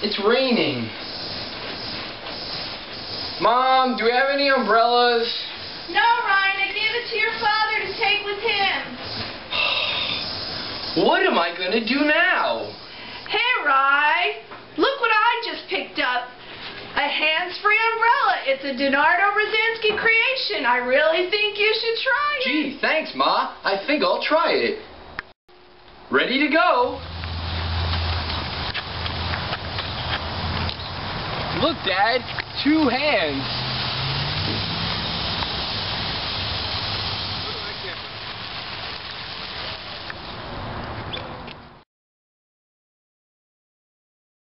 It's raining. Mom, do we have any umbrellas? No, Ryan, I gave it to your father to take with him. What am I gonna do now? Hey, Ryan, look what I just picked up. A hands-free umbrella. It's a DinardoRuzanski creation. I really think you should try it. Gee, thanks, Ma. I think I'll try it. Ready to go. Look, Dad. 2 hands.